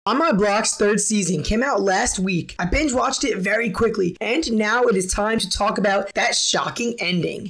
On My Block's third season came out last week. I binge watched it very quickly, and now it is time to talk about that shocking ending.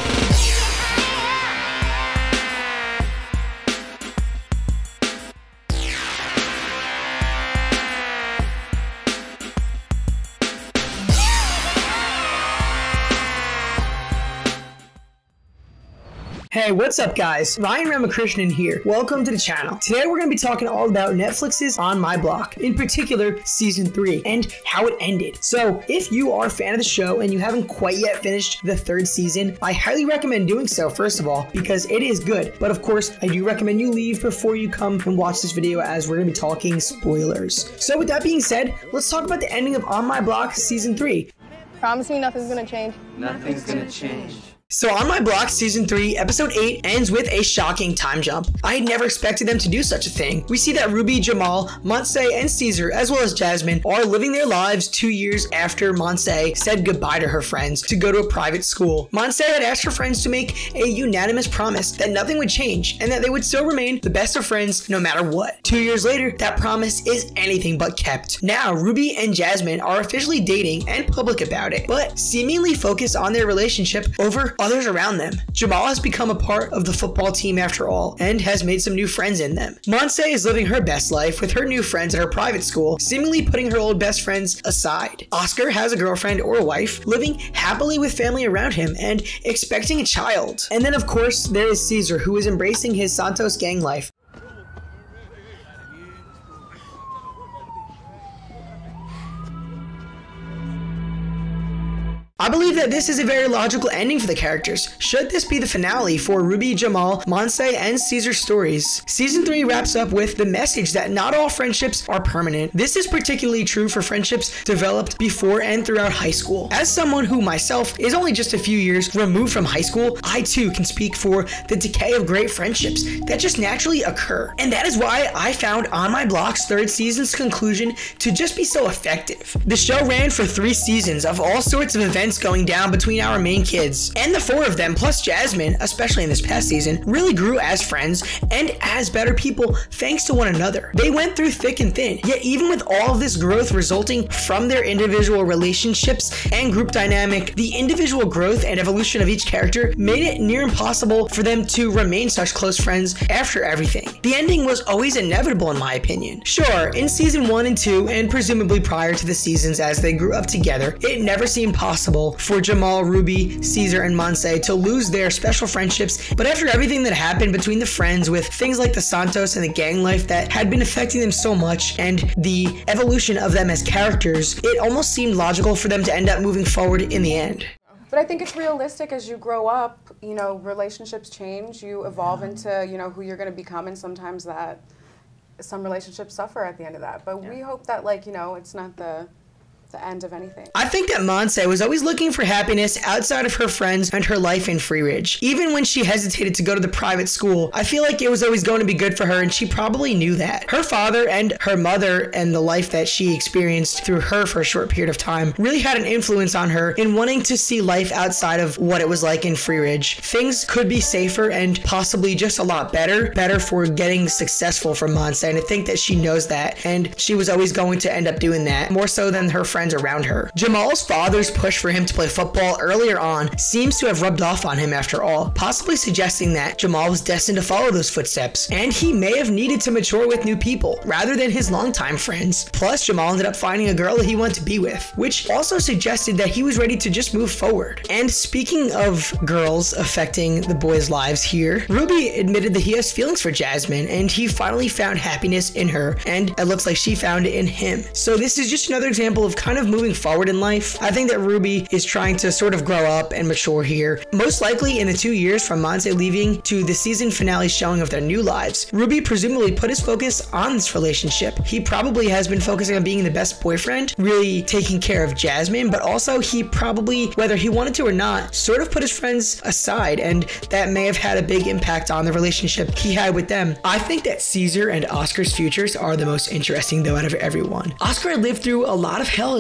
Hey, what's up guys? Ryan Ramakrishnan here. Welcome to the channel. Today we're going to be talking all about Netflix's On My Block, in particular season 3 and how it ended. So if you are a fan of the show and you haven't quite yet finished the third season, I highly recommend doing so, first of all, because it is good. But of course, I do recommend you leave before you come and watch this video, as we're going to be talking spoilers. So with that being said, let's talk about the ending of On My Block season 3. Promise me nothing's gonna change. Nothing's gonna change. So On My Block Season 3, Episode 8 ends with a shocking time jump. I had never expected them to do such a thing. We see that Ruby, Jamal, Monse, and Caesar, as well as Jasmine, are living their lives 2 years after Monse said goodbye to her friends to go to a private school. Monse had asked her friends to make a unanimous promise that nothing would change and that they would still remain the best of friends no matter what. 2 years later, that promise is anything but kept. Now, Ruby and Jasmine are officially dating and public about it, but seemingly focus on their relationship over others around them. Jamal has become a part of the football team after all, and has made some new friends in them. Monse is living her best life with her new friends at her private school, seemingly putting her old best friends aside. Oscar has a girlfriend or a wife, living happily with family around him and expecting a child. And then of course, there is Caesar, who is embracing his Santos gang life. I believe that this is a very logical ending for the characters. Should this be the finale for Ruby, Jamal, Monse, and Caesar's stories? Season 3 wraps up with the message that not all friendships are permanent. This is particularly true for friendships developed before and throughout high school. As someone who myself is only just a few years removed from high school, I too can speak for the decay of great friendships that just naturally occur. And that is why I found On My Block's third season's conclusion to just be so effective. The show ran for 3 seasons of all sorts of events going down between our main kids, and the 4 of them plus Jasmine, especially in this past season, really grew as friends and as better people thanks to one another. They went through thick and thin, yet even with all of this growth resulting from their individual relationships and group dynamic, the individual growth and evolution of each character made it near impossible for them to remain such close friends after everything. The ending was always inevitable in my opinion. Sure, in season 1 and 2, and presumably prior to the seasons as they grew up together, it never seemed possible for Jamal, Ruby, Caesar, and Monse to lose their special friendships, but after everything that happened between the friends with things like the Santos and the gang life that had been affecting them so much and the evolution of them as characters, it almost seemed logical for them to end up moving forward in the end. But I think it's realistic as you grow up, you know, relationships change, you evolve into, you know, who you're going to become, and sometimes that some relationships suffer at the end of that. But we hope that, like, you know, it's not the end of anything. I think that Monse was always looking for happiness outside of her friends and her life in Free Ridge. Even when she hesitated to go to the private school, I feel like it was always going to be good for her, and she probably knew that. Her father and her mother and the life that she experienced through her for a short period of time really had an influence on her in wanting to see life outside of what it was like in Free Ridge. Things could be safer and possibly just a lot better for getting successful for Monse, and I think that she knows that, and she was always going to end up doing that, more so than her friends around her. Jamal's father's push for him to play football earlier on seems to have rubbed off on him after all, possibly suggesting that Jamal was destined to follow those footsteps, and he may have needed to mature with new people rather than his longtime friends. Plus, Jamal ended up finding a girl that he wanted to be with, which also suggested that he was ready to just move forward. And speaking of girls affecting the boys' lives here, Ruby admitted that he has feelings for Jasmine, and he finally found happiness in her, and it looks like she found it in him. So this is just another example of kind of moving forward in life. I think that Ruby is trying to sort of grow up and mature here. Most likely in the 2 years from Monse leaving to the season finale showing of their new lives, Ruby presumably put his focus on this relationship. He probably has been focusing on being the best boyfriend, really taking care of Jasmine, but also he probably, whether he wanted to or not, sort of put his friends aside, and that may have had a big impact on the relationship he had with them. I think that Caesar and Oscar's futures are the most interesting though out of everyone. Oscar lived through a lot of hell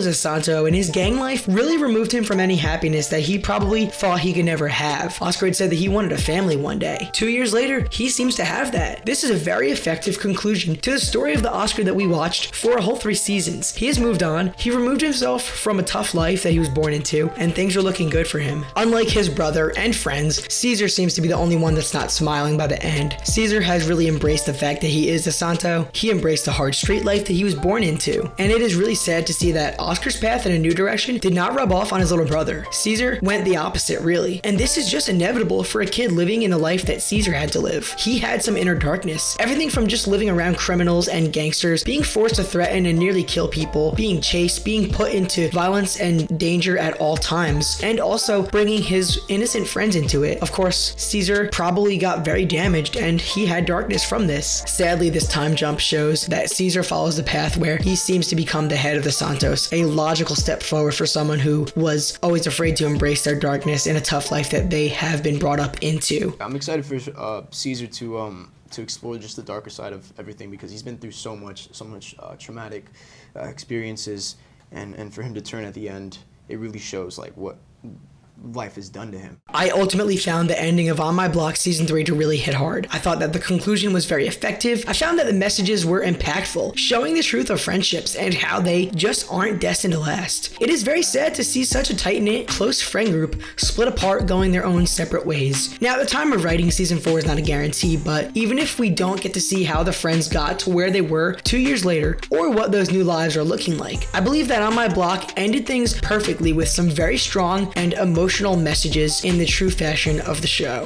as a Santo, and his gang life really removed him from any happiness that he probably thought he could never have. Oscar had said that he wanted a family one day. 2 years later, he seems to have that. This is a very effective conclusion to the story of the Oscar that we watched for a whole 3 seasons. He has moved on, he removed himself from a tough life that he was born into, and things are looking good for him. Unlike his brother and friends, Caesar seems to be the only one that's not smiling by the end. Caesar has really embraced the fact that he is a Santo. He embraced the hard street life that he was born into, and it is really sad to see that Oscar's path in a new direction did not rub off on his little brother. Caesar went the opposite, really, and this is just inevitable for a kid living in the life that Caesar had to live. He had some inner darkness. Everything from just living around criminals and gangsters, being forced to threaten and nearly kill people, being chased, being put into violence and danger at all times, and also bringing his innocent friends into it. Of course, Caesar probably got very damaged and he had darkness from this. Sadly, this time jump shows that Caesar follows the path where he seems to become the head of the Santos, a logical step forward for someone who was always afraid to embrace their darkness in a tough life that they have been brought up into. I'm excited for Caesar to explore just the darker side of everything, because he's been through so much traumatic experiences, and for him to turn at the end, it really shows like what life has done to him. I ultimately found the ending of On My Block Season 3 to really hit hard. I thought that the conclusion was very effective. I found that the messages were impactful, showing the truth of friendships and how they just aren't destined to last. It is very sad to see such a tight-knit, close friend group split apart, going their own separate ways. Now, at the time of writing, Season 4 is not a guarantee, but even if we don't get to see how the friends got to where they were 2 years later, or what those new lives are looking like, I believe that On My Block ended things perfectly with some very strong and emotional messages in the true fashion of the show.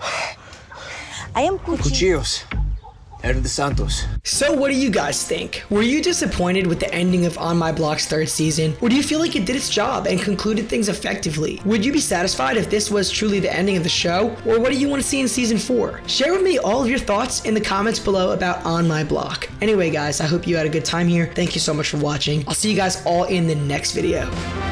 I am Cuchillos. Head of the Santos. So what do you guys think? Were you disappointed with the ending of On My Block's 3rd season? Or do you feel like it did its job and concluded things effectively? Would you be satisfied if this was truly the ending of the show? Or what do you want to see in Season 4? Share with me all of your thoughts in the comments below about On My Block. Anyway guys, I hope you had a good time here. Thank you so much for watching. I'll see you guys all in the next video.